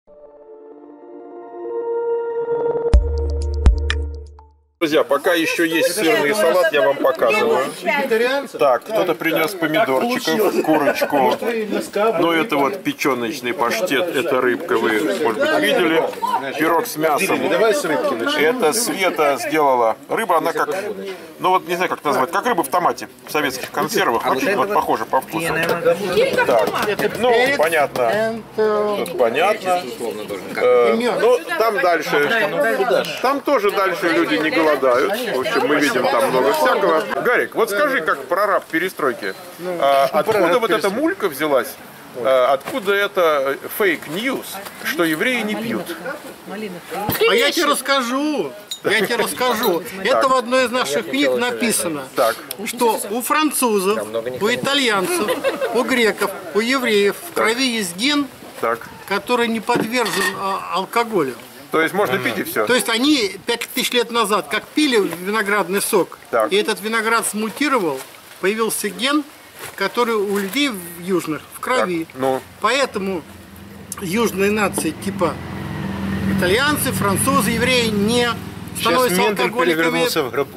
Друзья, пока еще есть сырный салат, я вам показываю. Так, кто-то принес помидорчиков, курочку. Но это вот печеночный паштет, это рыбка, вы, может быть, видели. Пирог с мясом. Это Света сделала. Рыба, она как, ну вот не знаю, как назвать, как рыба в томате, в советских консервах. Очень вот похоже по вкусу. Так, ну, понятно. Тут понятно. Ну, там дальше. Там тоже дальше люди не голодают. В общем, мы видим там много всякого. Гарик, вот скажи, как прораб перестройки, откуда вот эта мулька взялась? Откуда это фейк-ньюс, что евреи не пьют? А я тебе расскажу. Это в одной из наших книг написано, что у французов, у итальянцев, у греков, у евреев в крови есть ген, который не подвержен алкоголю. То есть можно пить и все? То есть они 5000 лет назад как пили виноградный сок, и этот виноград смутировал, появился ген, который у людей южных в крови. Поэтому южные нации типа итальянцы, французы, евреи не становятся алкоголиками. Перевернулся в гробу.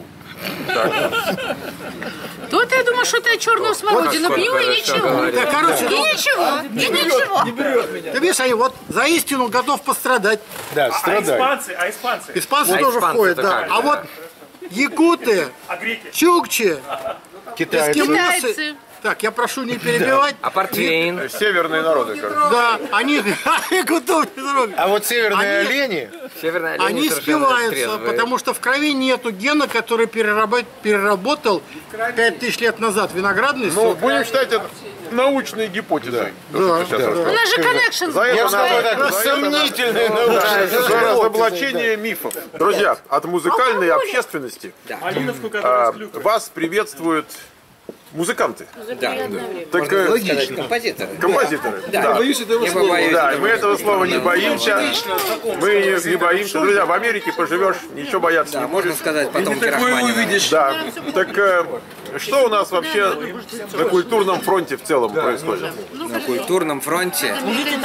Тут я думаю, что ты черную смородину пью и ничего. Да, короче, и ничего. Ты видишь, они вот за истину готов пострадать. Да, страдают. Испанцы тоже входят, да. А вот якуты, чукчи, эскимосы. Так, я прошу не перебивать. А портвейн? Северные народы, кажется. Да, они... А вот северные олени... Они спиваются, потому что в крови нету гена, который переработал 5000 лет назад виноградный сок. Ну, будем считать это научной гипотезой. Да. У нас же коннекшн. Сомнительные научные. За разоблачение мифов. Друзья, от музыкальной общественности вас приветствуют музыканты. Да. Так, логично. Композиторы. Композиторы. Да. Да. Боюсь этого слова. Да, мы этого слова не боимся. Мы не боимся. Друзья, в Америке поживешь, ничего бояться не можно будешь. сказать потом увидишь. Да. Так что у нас вообще на культурном фронте в целом происходит? На культурном фронте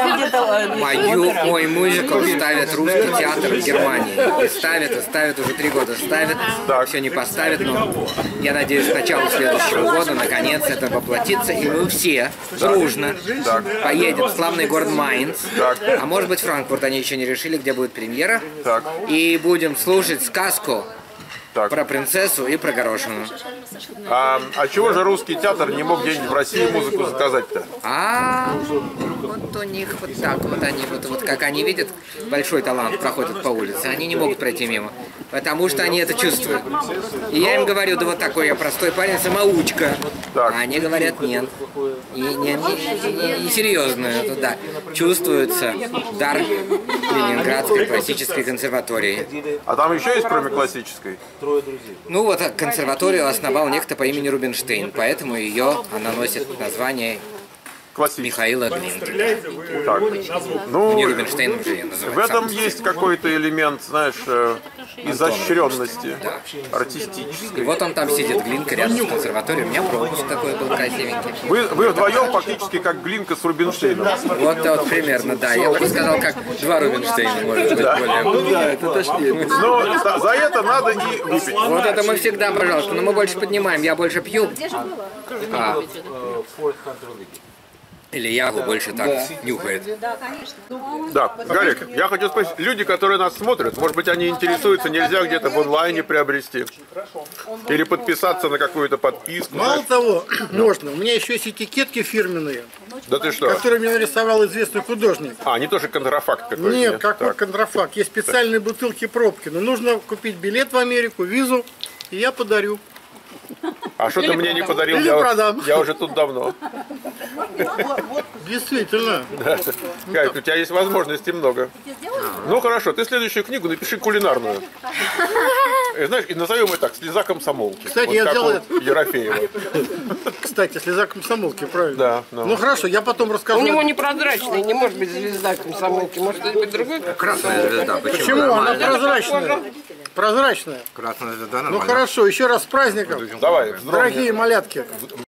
мой мюзикл ставит русский театр в Германии. И ставит уже 3 года ставит. Все не поставит, но я надеюсь, к началу следующего года наконец это воплотится, и мы все дружно поедем в славный город Майнц, а может быть Франкфурт, они еще не решили, где будет премьера, и будем слушать сказку про принцессу и про горошину. А чего же русский театр не мог где-нибудь в России музыку заказать-то? Вот у них вот так вот, они вот как они видят большой талант проходит по улице, они не могут пройти мимо, потому что они это чувствуют. И я им говорю, да вот такой я простой парень, самоучка. А они говорят, нет. И серьезно, это да. Чувствуется дар Ленинградской классической консерватории. А там еще есть, кроме классической? Ну вот консерваторию основал некто по имени Рубинштейн, поэтому она носит название Михаила Глинки. Так. Ну, не Рубинштейн уже ее называют. В этом есть какой-то элемент, знаешь, изощренности, артистической. И вот он там сидит, Глинка, рядом с консерваторией. У меня пропуск такой был красивенький. Вы вдвоем фактически как Глинка с Рубинштейном. Вот примерно, да. Я бы сказал, как 2 Рубинштейна, может быть, более. Ну да, это точнее. Но за это надо и выпить. Вот это мы всегда, пожалуйста. Но мы больше поднимаем, я больше пью. Или Ягу больше так нюхает. Да, Гарик, я хочу спросить, люди, которые нас смотрят, может быть, они интересуются, нельзя где-то в онлайне приобрести? Или подписаться на какую-то подписку? Мало того, можно. У меня еще есть этикетки фирменные. Да ты что? Которые мне нарисовал известный художник. Не то, что контрафакт какой-то? Нет, какой контрафакт. Есть специальные бутылки пробки. Но нужно купить билет в Америку, визу, и я подарю. А что ты мне не подарил? Я уже тут давно. Действительно. Гарик, у тебя есть возможностей много. Ну хорошо, ты следующую книгу напиши кулинарную. Знаешь, и назовем ее так, «Слеза комсомолки». Кстати, вот я как сделал у Ерофеева. Кстати, «Слеза комсомолки», правильно? Да. Ну хорошо, я потом расскажу. У него непрозрачный, не может быть звезда комсомолки, может быть другой. Красная звезда, почему? Она прозрачная. Прозрачная. Красная звезда нормально. Ну хорошо, еще раз с праздником. Давай, дорогие малятки.